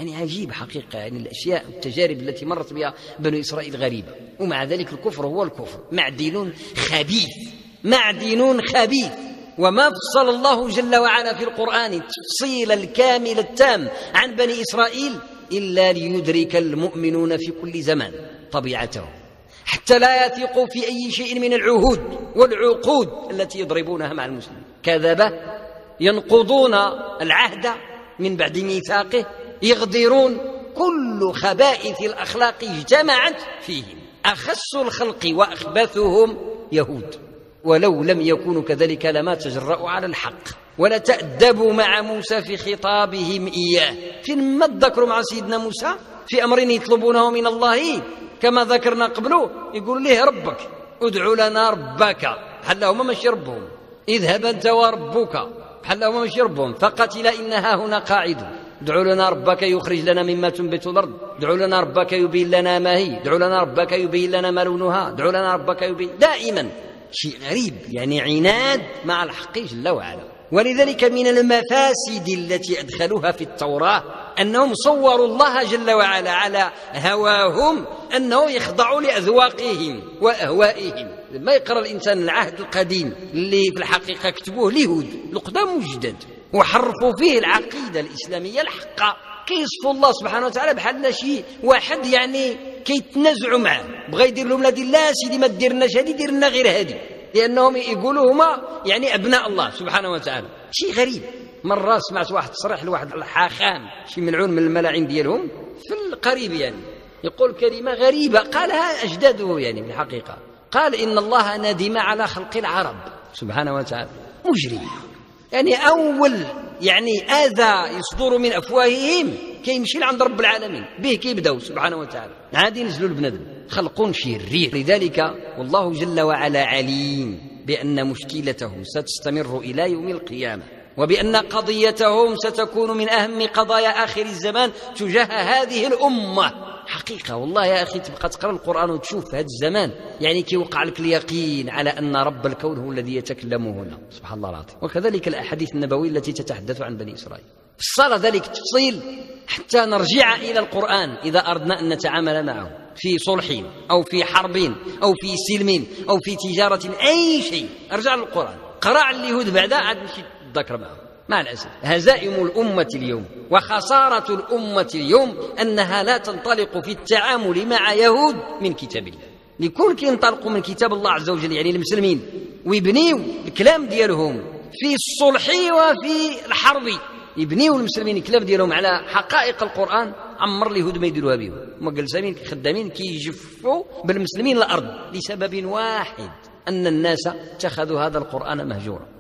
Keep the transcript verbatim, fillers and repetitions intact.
يعني عجيب حقيقة. يعني الأشياء التجارب التي مرت بها بنو إسرائيل غريبة، ومع ذلك الكفر هو الكفر، معدن خبيث، معدن خبيث. وما فصل الله جل وعلا في القرآن التفصيل الكامل التام عن بني إسرائيل إلا ليدرك المؤمنون في كل زمان طبيعته، حتى لا يثقوا في أي شيء من العهود والعقود التي يضربونها مع المسلمين. كذب، ينقضون العهد من بعد ميثاقه، يغدرون، كل خبائث الأخلاق اجتمعت فيهم. أخس الخلق وأخبثهم يهود، ولو لم يكونوا كذلك لما تجرؤوا على الحق ولا تأدبوا مع موسى في خطابهم إياه. فين ما تذكروا مع سيدنا موسى في أمر يطلبونه من الله كما ذكرنا قبله، يقول له ربك، ادعو لنا ربك، بحال هما ماشي ربهم، اذهب أنت وربك، بحال هما ماشي ربهم، فقتل إنها هنا قاعد، ادعو لنا ربك يخرج لنا مما تنبت الأرض، ادعو لنا ربك يبين لنا ما هي، ادعو لنا ربك يبين لنا ما لونها، ادعو لنا ربك يبين. دائما شيء غريب، يعني عناد مع الحق جل وعلا. ولذلك من المفاسد التي أدخلوها في التوراة أنهم صوروا الله جل وعلا على هواهم، أنه يخضعوا لأذواقهم وأهوائهم. ما يقرأ الإنسان العهد القديم اللي في الحقيقة كتبوه اليهود القدام والجداد وحرفوا فيه العقيدة الإسلامية الحقة، كيصفوا الله سبحانه وتعالى بحال شي واحد يعني كيتنازعوا معه، بغا يدير لهم لا لا سيدي ما ديرناش هذه، دير لنا غير هذه، لأنهم يقولوا هما يعني أبناء الله سبحانه وتعالى. شيء غريب. مرة سمعت واحد تصريح لواحد الحاخام شي ملعون من الملاعين ديالهم في القريب، يعني يقول كلمة غريبة قالها أجداده يعني بالحقيقة، قال إن الله ندم على خلق العرب سبحانه وتعالى. مجرم، يعني أول يعني آذى يصدر من أفواههم كيمشي لعند رب العالمين به، كيبداو سبحانه وتعالى عادي ينزلوا البنادم، خلق شرير. لذلك والله جل وعلا عليم بأن مشكلتهم ستستمر إلى يوم القيامة، وبأن قضيتهم ستكون من أهم قضايا آخر الزمان تجاه هذه الأمة. حقيقة والله يا أخي تبقى تقرأ القرآن وتشوف هذا الزمان يعني كي وقع لك اليقين على أن رب الكون هو الذي يتكلم هنا، سبحان الله العظيم. وكذلك الأحاديث النبوية التي تتحدث عن بني إسرائيل. في الصلاة ذلك تفصيل حتى نرجع إلى القرآن إذا أردنا أن نتعامل معه في صلح أو في حرب أو في سلم أو في تجارة، أي شيء ارجع للقرآن. قراء اليهود بعد عاد مشي تذكر معه. مع الأسف هزائم الأمة اليوم وخسارة الأمة اليوم أنها لا تنطلق في التعامل مع يهود من كتاب الله. لكل كي ينطلقوا من كتاب الله عز وجل يعني المسلمين ويبنيوا الكلام ديالهم في الصلح وفي الحرب، يبنيوا المسلمين الكلام ديالهم على حقائق القرآن، عمر اليهود ما يديروها بهم. هما جالسين خدامين كيجفوا بالمسلمين الأرض لسبب واحد، أن الناس اتخذوا هذا القرآن مهجورا.